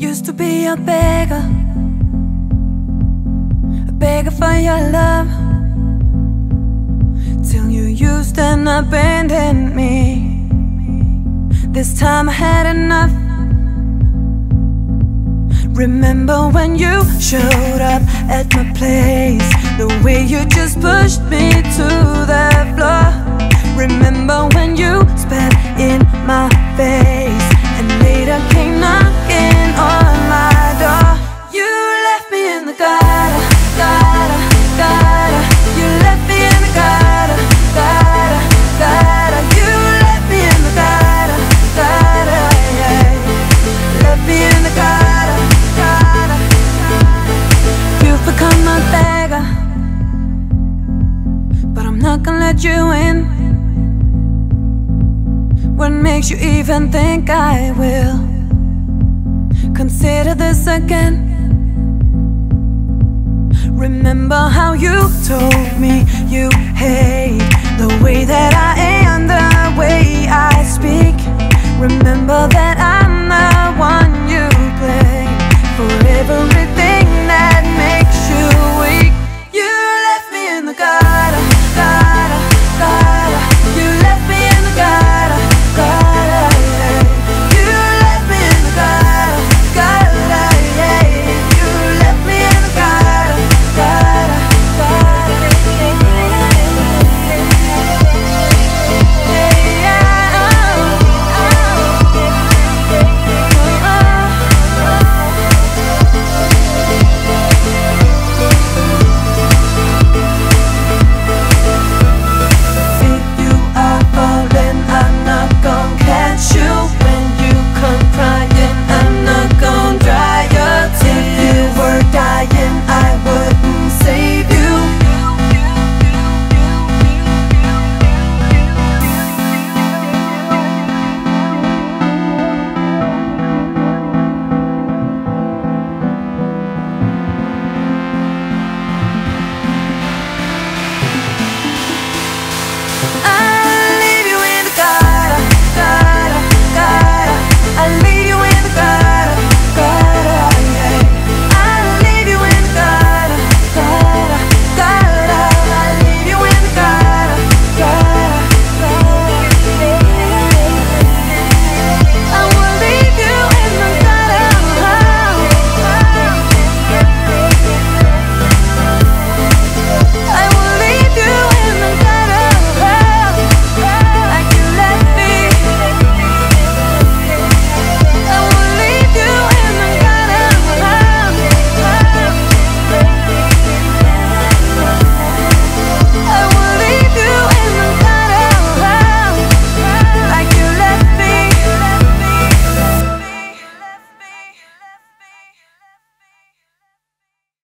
Used to be a beggar for your love, till you used and abandoned me. This time I had enough. Remember when you showed up at my place, the way you just pushed me to the floor. Remember when you spat in my face and later came knocking on my door. You left me in the gutter, gutter, gutter. You left me in the gutter, gutter, gutter. You left me in the gutter, gutter, yeah. Left me in the gutter, gutter. You've become my beggar, but I'm not gonna let you in. What makes you even think I will consider this again? Remember how you told me you hate the way that I am.